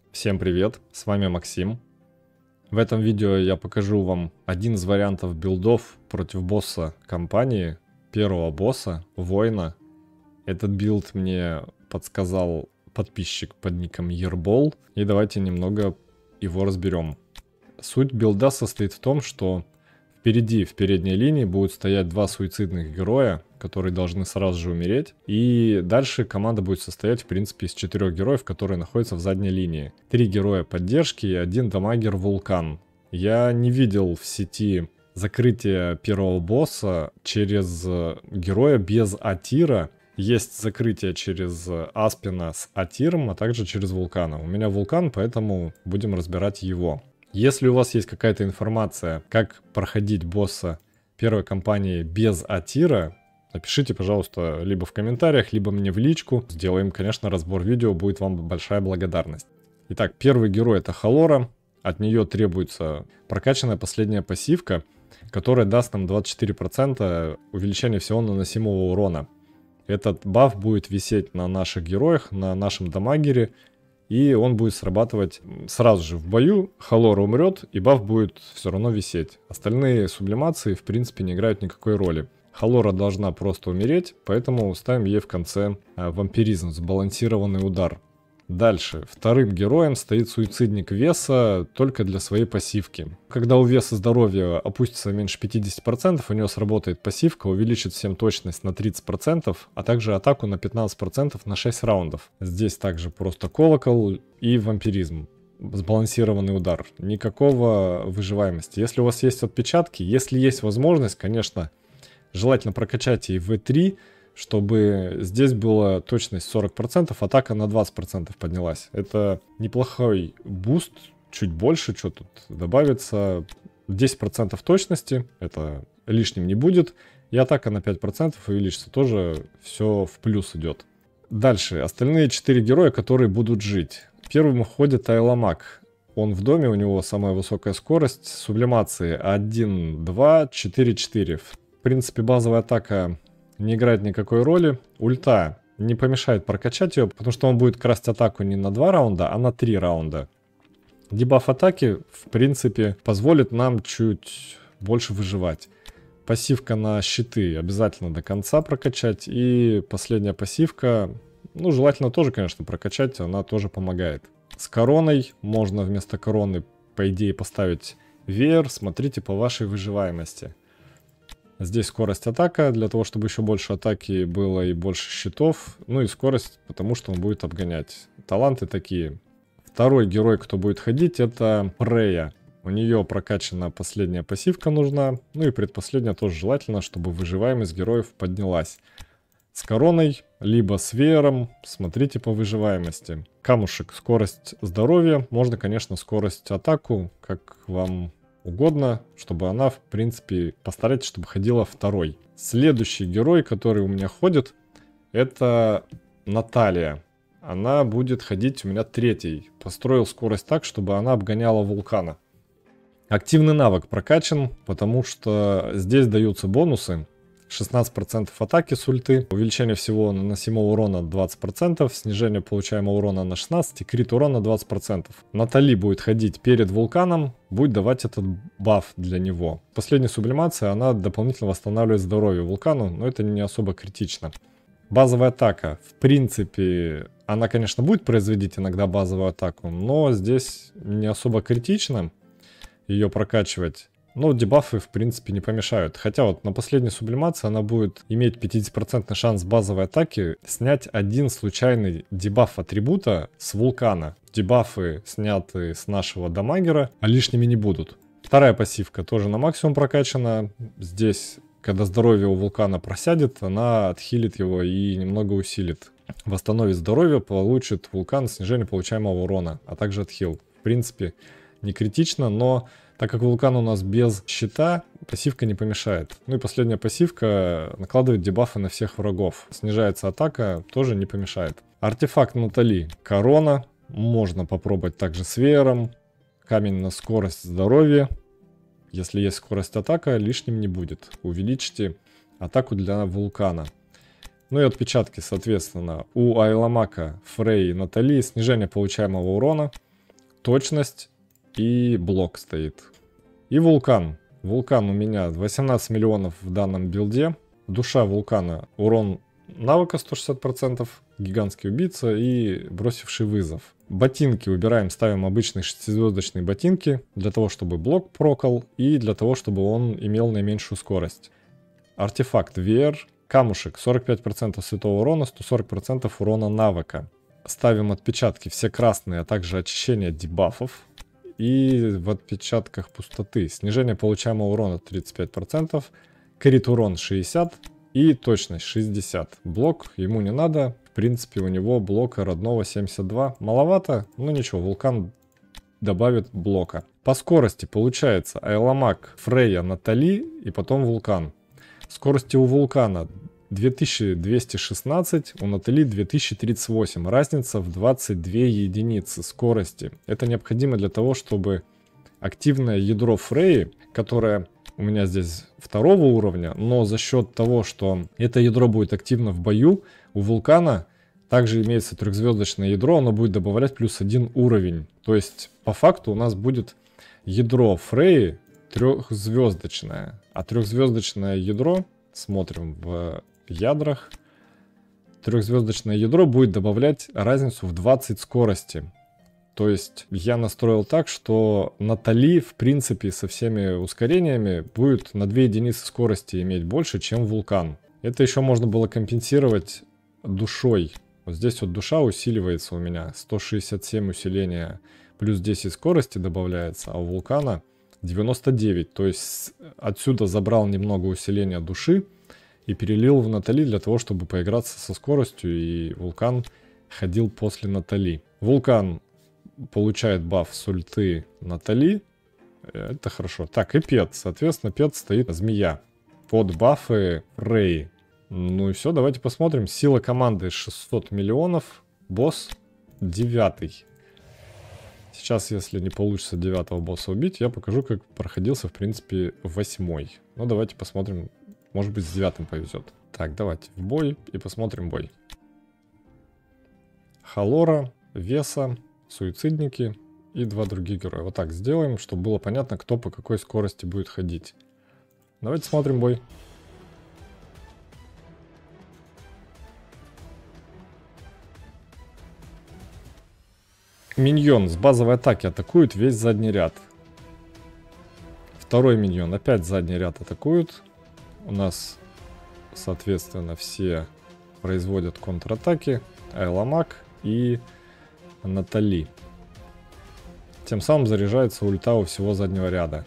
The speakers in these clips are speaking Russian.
Всем привет, с вами Максим. В этом видео я покажу вам один из вариантов билдов против босса компании, первого босса, воина. Этот билд мне подсказал подписчик под ником Ербол, и давайте немного его разберем. Суть билда состоит в том, что впереди, в передней линии, будут стоять два суицидных героя, которые должны сразу же умереть. И дальше команда будет состоять, в принципе, из 4 героев, которые находятся в задней линии. 3 героя поддержки и 1 дамагер Вулкан. Я не видел в сети закрытие первого босса через героя без А-тира. Есть закрытие через Аспина с А-тиром, а также через Вулкана. У меня Вулкан, поэтому будем разбирать его. Если у вас есть какая-то информация, как проходить босса первой компании без А-тира, напишите, пожалуйста, либо в комментариях, либо мне в личку. Сделаем, конечно, разбор видео, будет вам большая благодарность. Итак, первый герой это Халора. От нее требуется прокачанная последняя пассивка, которая даст нам 24% увеличения всего наносимого урона. Этот баф будет висеть на наших героях, на нашем дамагере, и он будет срабатывать сразу же в бою. Халора умрет, и баф будет все равно висеть. Остальные сублимации, в принципе, не играют никакой роли. Халора должна просто умереть, поэтому ставим ей в конце вампиризм, сбалансированный удар. Дальше. Вторым героем стоит суицидник Веса только для своей пассивки. Когда у Веса здоровье опустится меньше 50%, у него сработает пассивка, увеличит всем точность на 30%, а также атаку на 15% на 6 раундов. Здесь также просто колокол и вампиризм. Сбалансированный удар. Никакого выживаемости. Если у вас есть отпечатки, если есть возможность, конечно, желательно прокачать и В3, чтобы здесь была точность 40%, атака на 20% поднялась. Это неплохой буст, чуть больше, что тут добавится. 10% точности, это лишним не будет. И атака на 5% увеличится, тоже все в плюс идет. Дальше, остальные 4 героя, которые будут жить. Первым ходит Айламак. Он в доме, у него самая высокая скорость сублимации 1, 2, 4, 4. В принципе, базовая атака не играет никакой роли. Ульта не помешает прокачать ее, потому что он будет красть атаку не на 2 раунда, а на 3 раунда. Дебаф атаки, в принципе, позволит нам чуть больше выживать. Пассивка на щиты обязательно до конца прокачать. И последняя пассивка, ну, желательно тоже, конечно, прокачать, она тоже помогает. С короной можно вместо короны, по идее, поставить веер. Смотрите по вашей выживаемости. Здесь скорость атака, для того, чтобы еще больше атаки было и больше щитов. Ну и скорость, потому что он будет обгонять. Таланты такие. Второй герой, кто будет ходить, это Прея. У нее прокачана последняя пассивка нужна. Ну и предпоследняя тоже желательно, чтобы выживаемость героев поднялась. С короной, либо с веером, смотрите по выживаемости. Камушек, скорость здоровья. Можно, конечно, скорость атаку, как вам угодно, чтобы она, в принципе, постарайтесь, чтобы ходила второй. Следующий герой, который у меня ходит, это Наталья. Она будет ходить у меня третий. Построил скорость так, чтобы она обгоняла Вулкана. Активный навык прокачан, потому что здесь даются бонусы. 16% атаки с ульты, увеличение всего наносимого урона 20%, снижение получаемого урона на 16% и крит урона 20%. Натали будет ходить перед Вулканом, будет давать этот баф для него. Последняя сублимация, она дополнительно восстанавливает здоровье Вулкану, но это не особо критично. Базовая атака, в принципе, она, конечно, будет производить иногда базовую атаку, но здесь не особо критично ее прокачивать. Но дебафы, в принципе, не помешают. Хотя вот на последней сублимации она будет иметь 50% шанс базовой атаки снять один случайный дебаф атрибута с Вулкана. Дебафы сняты с нашего дамагера, а лишними не будут. Вторая пассивка тоже на максимум прокачана. Здесь, когда здоровье у Вулкана просядет, она отхилит его и немного усилит. Восстановит здоровье, получит Вулкан снижение получаемого урона, а также отхил. В принципе, не критично, но так как Вулкан у нас без щита, пассивка не помешает. Ну и последняя пассивка накладывает дебафы на всех врагов. Снижается атака, тоже не помешает. Артефакт Натали. Корона. Можно попробовать также с веером. Камень на скорость здоровья. Если есть скорость атака, лишним не будет. Увеличьте атаку для Вулкана. Ну и отпечатки, соответственно. У Айламака, Фрей и Натали снижение получаемого урона. точность и блок стоит. И вулкан. Вулкан у меня 18 миллионов в данном билде. Душа вулкана, урон навыка 160%, гигантский убийца и бросивший вызов. Ботинки убираем, ставим обычные 6-звездочные ботинки, для того, чтобы блок прокал и для того, чтобы он имел наименьшую скорость. Артефакт VR, камушек 45% святого урона, 140% урона навыка. Ставим отпечатки все красные, а также очищение дебафов. И в отпечатках пустоты снижение получаемого урона 35%, крит урон 60% и точность 60%. Блок ему не надо, в принципе у него блока родного 72. Маловато, но ничего, вулкан добавит блока. По скорости получается Айламак, Фрейя, Натали и потом вулкан. Скорости у вулкана 2216, у Натали 2038. Разница в 22 единицы скорости. Это необходимо для того, чтобы активное ядро Фрейи, которое у меня здесь 2-го уровня, но за счет того, что это ядро будет активно в бою, у вулкана также имеется 3-звездочное ядро, оно будет добавлять плюс 1 уровень. То есть по факту у нас будет ядро Фрейи 3-звездочное. А 3-звездочное ядро, смотрим в ядрах, 3-звездочное ядро будет добавлять разницу в 20 скорости. То есть я настроил так, что Натали в принципе со всеми ускорениями будет на 2 единицы скорости иметь больше, чем вулкан. Это еще можно было компенсировать душой. Вот здесь вот душа усиливается у меня, 167 усиления плюс 10 скорости добавляется, а у вулкана 99. То есть отсюда забрал немного усиления души и перелил в Натали для того, чтобы поиграться со скоростью, и вулкан ходил после Натали. Вулкан получает баф с ульты Натали. Это хорошо. Так, и пет. Соответственно, пет стоит змея. Под бафы Фрей. Ну и все, давайте посмотрим. Сила команды 600 миллионов. Босс 9. Сейчас, если не получится 9-го босса убить, я покажу, как проходился, в принципе, 8-й. Ну, давайте посмотрим. Может быть, с 9-м повезет. Так, давайте в бой и посмотрим бой. Халора, Веса, Суицидники и 2 других героя. Вот так сделаем, чтобы было понятно, кто по какой скорости будет ходить. Давайте смотрим бой. Миньон с базовой атаки атакует весь задний ряд. Второй миньон опять задний ряд атакует. У нас, соответственно, все производят контратаки. Айламак и Натали. Тем самым заряжается ульта у всего заднего ряда.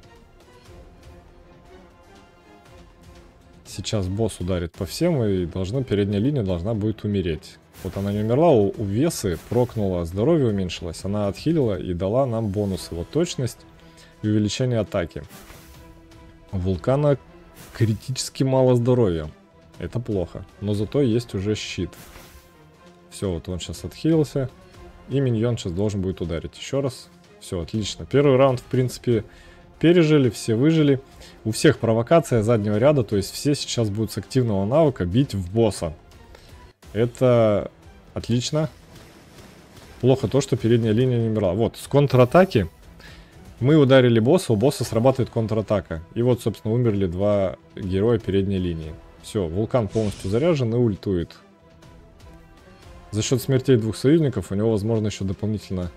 Сейчас босс ударит по всем, и передняя линия должна будет умереть. Вот она не умерла, у Весы прокнула, здоровье уменьшилось, она отхилила и дала нам бонусы. Вот точность и увеличение атаки. У вулкана критически мало здоровья. Это плохо, но зато есть уже щит. Все, вот он сейчас отхилился, и миньон сейчас должен будет ударить еще раз. Все, отлично. Первый раунд, в принципе, пережили, все выжили. У всех провокация заднего ряда, то есть все сейчас будут с активного навыка бить в босса. Это отлично. Плохо то, что передняя линия не умерла. Вот, с контратаки мы ударили босса, у босса срабатывает контратака. И вот, собственно, умерли 2 героя передней линии. Все, вулкан полностью заряжен и ультует. За счет смертей 2 союзников у него, возможно, еще дополнительно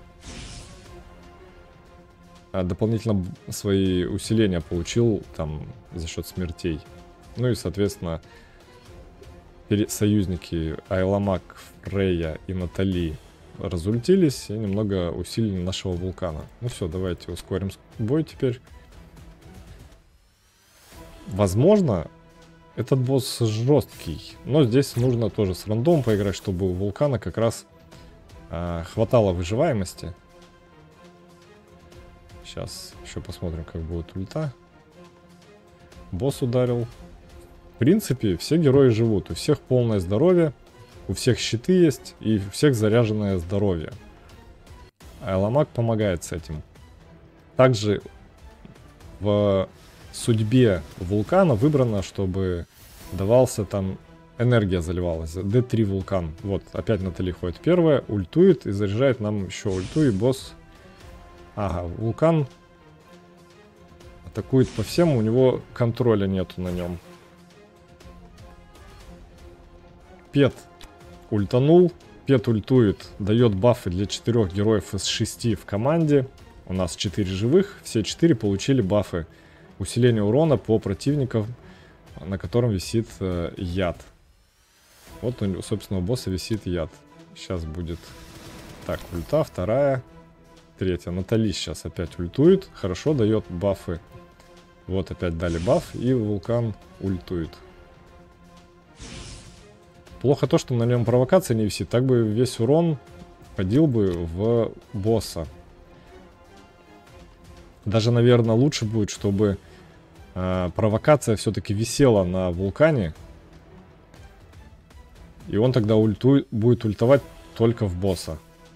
свои усиления получил там за счет смертей. Ну и, соответственно, союзники Айламак, Фрейя и Натали разультились и немного усилили нашего вулкана. Ну все, давайте ускорим бой теперь. Возможно, этот босс жесткий, но здесь нужно тоже с рандомом поиграть, чтобы у вулкана как раз хватало выживаемости. Сейчас еще посмотрим, как будет ульта. Босс ударил. В принципе, все герои живут. У всех полное здоровье. У всех щиты есть. И у всех заряженное здоровье. Айламак помогает с этим. Также в судьбе вулкана выбрано, чтобы давался там... Энергия заливалась. D3 вулкан. Вот, опять Натали ходит первая. Ультует и заряжает нам еще ульту. И босс Ага, вулкан атакует по всем, у него контроля нету на нем. Пет ультанул. Пет ультует, дает бафы для 4 героев из 6 в команде. У нас 4 живых, все 4 получили бафы. Усиление урона по противникам, на котором висит яд. Вот, собственно, у босса висит яд. Сейчас будет... Так, ульта, вторая, третья. Натали сейчас опять ультует. Хорошо, дает бафы. Вот опять дали баф, и вулкан ультует. Плохо то, что на нем провокация не висит. Так бы весь урон ходил бы в босса. Даже, наверное, лучше будет, чтобы провокация все-таки висела на вулкане. И он тогда будет ультовать только в босса.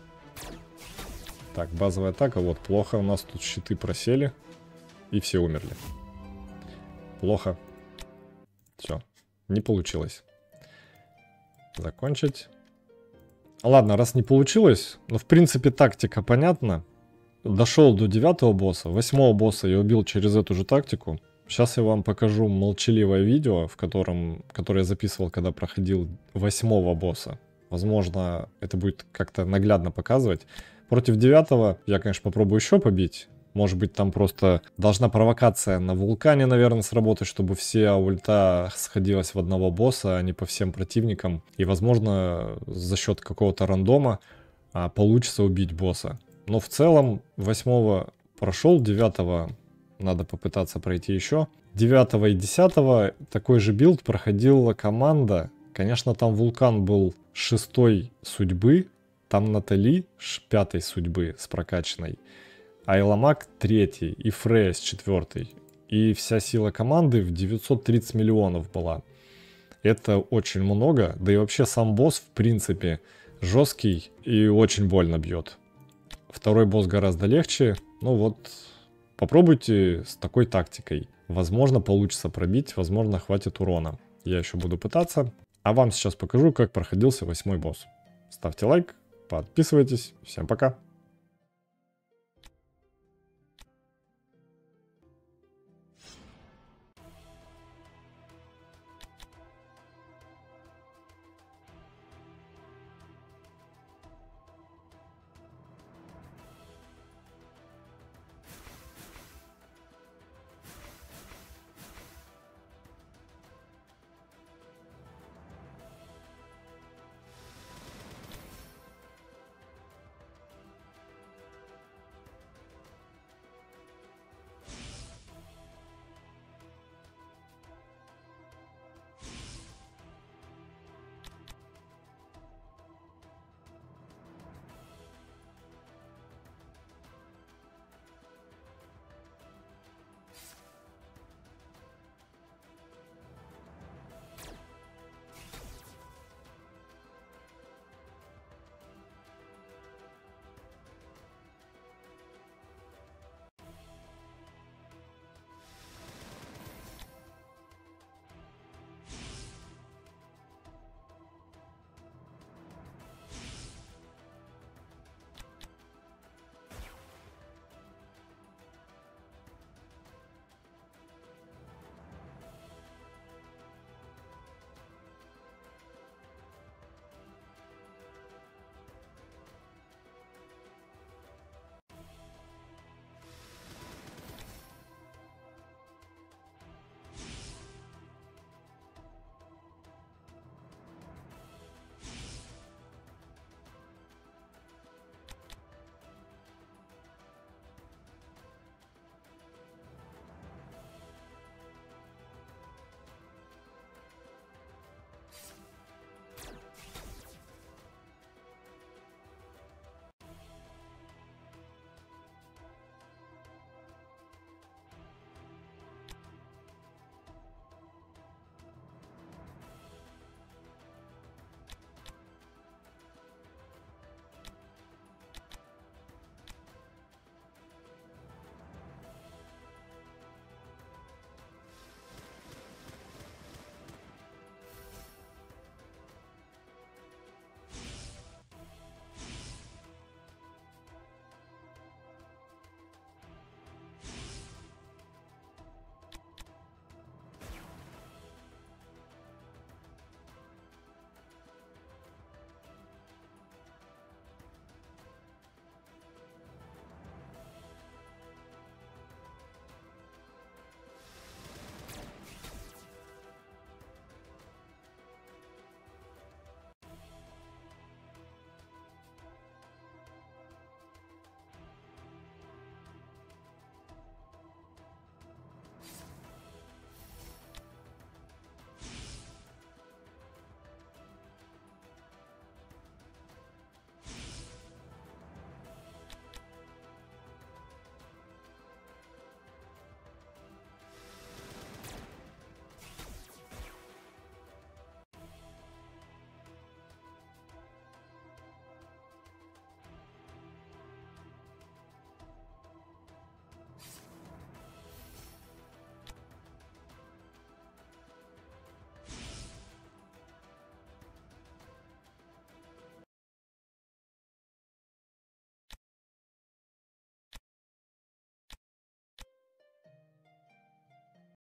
Так, базовая атака. Вот, плохо. У нас тут щиты просели. И все умерли. Плохо. Все. Не получилось. Закончить. Ладно, раз не получилось. Но, в принципе, тактика понятна. Дошел до 9-го босса. 8-го босса я убил через эту же тактику. Сейчас я вам покажу молчаливое видео, которое я записывал, когда проходил 8-го босса. Возможно, это будет как-то наглядно показывать. Против 9-го я, конечно, попробую еще побить. Может быть, там просто должна провокация на вулкане, наверное, сработать, чтобы вся ульта сходилась в одного босса, а не по всем противникам. И, возможно, за счет какого-то рандома получится убить босса. Но в целом 8-го прошел, 9-го надо попытаться пройти еще. 9-го и 10-го такой же билд проходила команда. Конечно, там вулкан был 6-й судьбы, там Натали 5-й судьбы с прокачанной. Айламак 3-й и Фрейс 4-й. И вся сила команды в 930 миллионов была. Это очень много. Да и вообще сам босс, в принципе, жесткий и очень больно бьет. Второй босс гораздо легче. Ну вот, попробуйте с такой тактикой. Возможно, получится пробить, возможно, хватит урона. Я еще буду пытаться. А вам сейчас покажу, как проходился 8-й босс. Ставьте лайк, подписывайтесь. Всем пока.